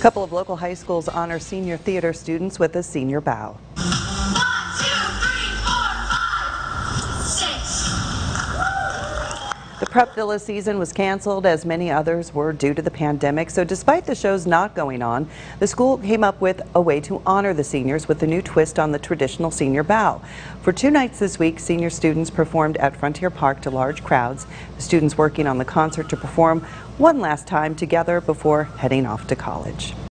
couple of local high schools honor senior theater students with a senior bow. 1, 2, 3, 4, 5, 6. The prep villa season was canceled, as many others were, due to the pandemic. So despite the shows not going on, the school came up with a way to honor the seniors with a new twist on the traditional senior bow. For 2 nights this week, senior students performed at Frontier Park to large crowds. The students working on the concert to perform one last time together before heading off to college.